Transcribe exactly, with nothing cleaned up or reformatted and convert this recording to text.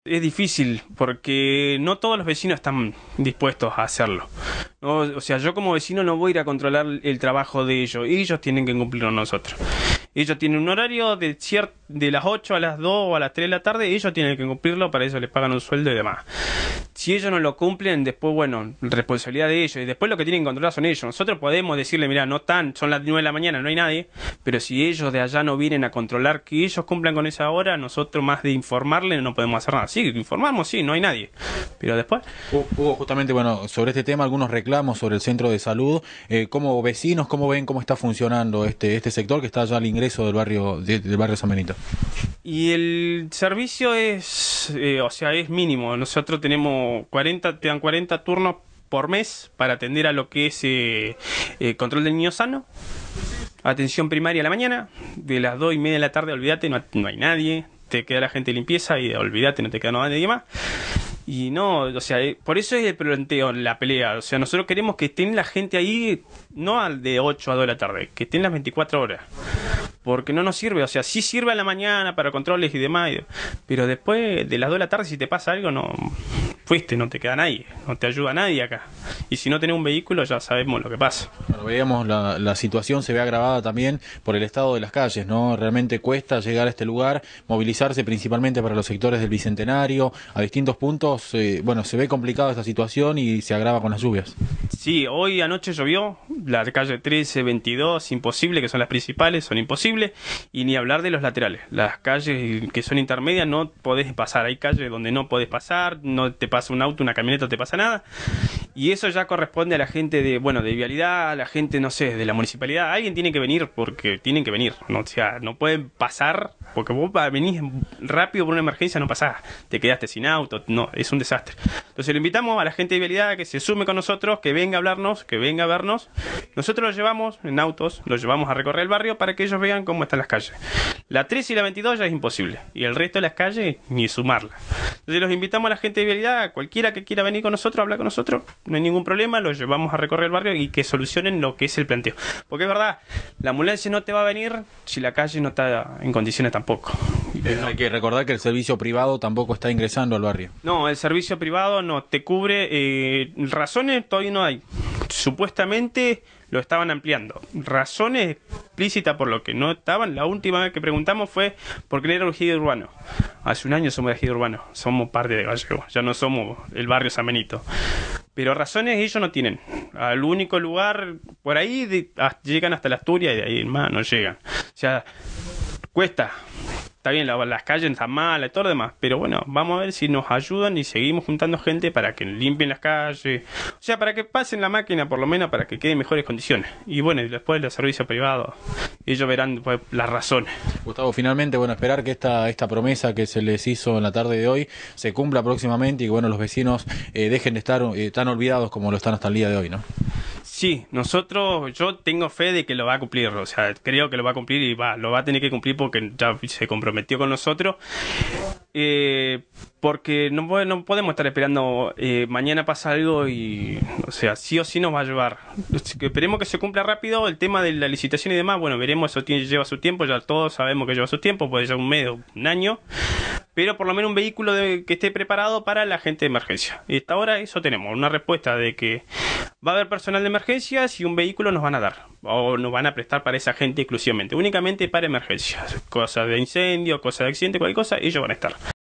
Es difícil porque no todos los vecinos están dispuestos a hacerlo. No, o sea, yo como vecino no voy a ir a controlar el trabajo de ellos. Ellos tienen que cumplirlo nosotros. Ellos tienen un horario de, cier de las ocho a las dos o a las tres de la tarde. Ellos tienen que cumplirlo, para eso les pagan un sueldo y demás. Si ellos no lo cumplen, después, bueno, responsabilidad de ellos. Y después lo que tienen que controlar son ellos. Nosotros podemos decirle, mira, no están, son las nueve de la mañana, no hay nadie. Pero si ellos de allá no vienen a controlar que ellos cumplan con esa hora, nosotros más de informarle no podemos hacer nada. Sí, informamos, sí, no hay nadie. Pero después... Hubo justamente, bueno, sobre este tema, algunos reclamos sobre el centro de salud. Eh, como vecinos, ¿cómo ven cómo está funcionando este, este sector que está allá al ingreso del barrio, de, del barrio San Benito? Y el servicio es, eh, o sea, es mínimo. Nosotros tenemos cuarenta, te dan cuarenta turnos por mes para atender a lo que es eh, eh, control del niño sano, atención primaria a la mañana, de las dos y media de la tarde, olvídate, no, no hay nadie, te queda la gente de limpieza y olvídate, no te queda nadie más. Y no, o sea, por eso es el planteo, la pelea. O sea, nosotros queremos que estén la gente ahí, no al de ocho a dos de la tarde, que estén las veinticuatro horas. Porque no nos sirve, o sea, sí sirve a la mañana para controles y demás, pero después de las dos de la tarde, si te pasa algo, no fuiste, no te queda nadie, no te ayuda nadie acá. Y si no tenés un vehículo, ya sabemos lo que pasa. Bueno, veíamos la, la situación se ve agravada también por el estado de las calles, ¿no? Realmente cuesta llegar a este lugar, movilizarse principalmente para los sectores del Bicentenario, a distintos puntos, eh, bueno, se ve complicada esta situación y se agrava con las lluvias. Sí, hoy anoche llovió, la calle trece, veintidós, imposible, que son las principales, son imposibles, y ni hablar de los laterales. Las calles que son intermedias no podés pasar, hay calles donde no podés pasar, no te pasa un auto, una camioneta, no te pasa nada, y eso ya corresponde a la gente de, bueno, de vialidad, a la gente, no sé, de la municipalidad. Alguien tiene que venir, porque tienen que venir, ¿no? O sea, no pueden pasar, porque vos venís rápido por una emergencia, no pasás, te quedaste sin auto, no, es un desastre. Entonces le invitamos a la gente de vialidad que se sume con nosotros, que venga a hablarnos, que venga a vernos. Nosotros los llevamos en autos, los llevamos a recorrer el barrio para que ellos vean cómo están las calles. La tres y la veintidós ya es imposible, y el resto de las calles ni sumarla. Entonces los invitamos a la gente de vialidad, cualquiera que quiera venir con nosotros, hablar con nosotros, no hay ningún problema, los llevamos a recorrer el barrio y que solucionen lo que es el planteo. Porque es verdad, la ambulancia no te va a venir si la calle no está en condiciones tampoco. Eh, hay que recordar que el servicio privado tampoco está ingresando al barrio. No, el servicio privado no te cubre, eh, razones todavía no hay. Supuestamente lo estaban ampliando. Razones explícitas por lo que no estaban. La última vez que preguntamos fue por qué era el ejido urbano. Hace un año somos de ejido urbano, somos parte de Gallego, ya no somos el barrio San Benito. Pero razones ellos no tienen. Al único lugar, por ahí de, a, llegan hasta la Asturias y de ahí más no llegan. O sea, cuesta. Está bien, la, las calles están malas y todo lo demás, pero bueno, vamos a ver si nos ayudan y seguimos juntando gente para que limpien las calles, o sea, para que pasen la máquina por lo menos, para que quede en mejores condiciones. Y bueno, y después los servicios privados, ellos verán pues, las razones. Gustavo, finalmente, bueno, esperar que esta, esta promesa que se les hizo en la tarde de hoy se cumpla próximamente y que bueno, los vecinos eh, dejen de estar eh, tan olvidados como lo están hasta el día de hoy, ¿no? Sí, nosotros, yo tengo fe de que lo va a cumplir, o sea, creo que lo va a cumplir y va, lo va a tener que cumplir porque ya se comprometió con nosotros, eh, porque no, no podemos estar esperando eh, mañana pasa algo y, o sea, sí o sí nos va a llevar. Esperemos que se cumpla rápido el tema de la licitación y demás, bueno, veremos, eso tiene, lleva su tiempo, ya todos sabemos que lleva su tiempo, puede llevar un mes o un año, pero por lo menos un vehículo de, que esté preparado para la gente de emergencia. Y hasta ahora eso tenemos, una respuesta de que va a haber personal de emergencias y un vehículo nos van a dar, o nos van a prestar para esa gente exclusivamente, únicamente para emergencias, cosas de incendio, cosas de accidente, cualquier cosa, ellos van a estar.